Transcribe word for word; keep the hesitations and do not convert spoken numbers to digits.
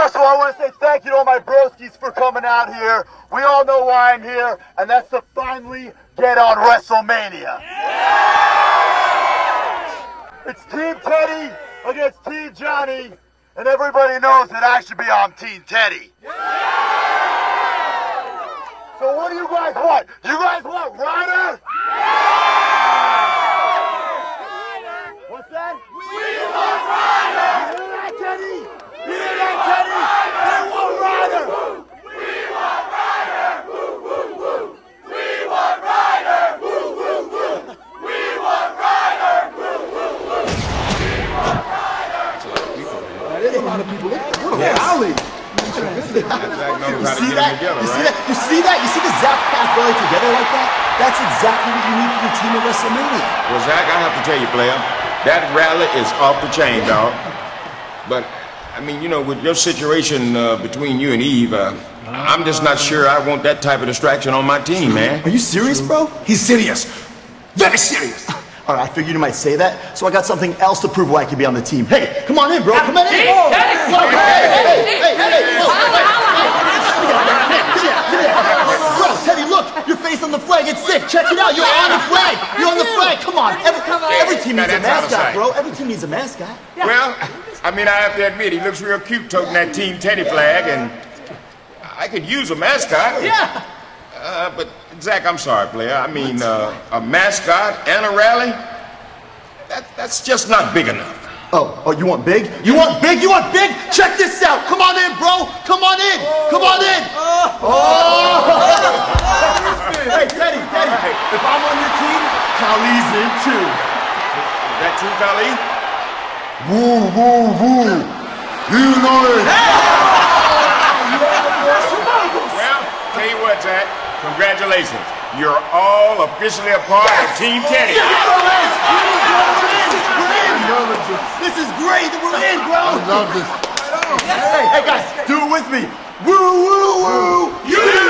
First of all, I want to say thank you to all my broskies for coming out here. We all know why I'm here, and that's to finally get on WrestleMania. Yeah! It's Team Teddy against Team Johnny, and everybody knows that I should be on Team Teddy. Yeah! So what do you guys want? You guys want Ryder? What's that? We want Ryder! You hear that, Teddy? You hear that, Teddy? They want Ryder! We want Ryder! Woo, woo, woo! We want Ryder! Woo, woo, woo! We want Ryder! Woo, woo, woo! We want Ryder! There's a lot of people. Look at Khali. You see that? You see that? You see that? You see the Zack pass rally together like that? That's exactly what you need for your team at WrestleMania. Well, Zack, I have to tell you, player, that rally is off the chain, dog. But, I mean, you know, with your situation uh, between you and Eve, uh, I'm just not sure I want that type of distraction on my team, man. Are you serious, bro? He's serious. Very serious. All right, I figured you might say that, so I got something else to prove why I could be on the team. Hey, come on in, bro. Come on in. Hey, oh. Teddy. Whoa, hey, hey, hey, hey, hey, whoa, hey, hey, hey, hey, bro, Teddy, look, your face on the flag. It's sick. Check it out. You're on the flag. You're on the flag. Come on. Every, every team needs a mascot, bro. Every team needs a mascot. Well, I mean, I have to admit, he looks real cute toting that Team Teddy flag, and I could use a mascot. Yeah. Uh, but, Zack, I'm sorry, player. I mean, uh, a mascot and a rally? That, that's just not big enough. Oh, oh, you want big? You want big? You want big? Check this out. Come on in, bro. Come on in. Come on in. Oh. Hey, Teddy, Teddy. If I'm on your team, Khali's in too. Is that true, Khali? Woo, woo, woo. You know it. Well, tell you what, Zack. Congratulations. You're all officially a part of Team Teddy. We're in. This is great. We're in, bro. I love this. Hey, hey, guys, do it with me. Woo, woo, woo. You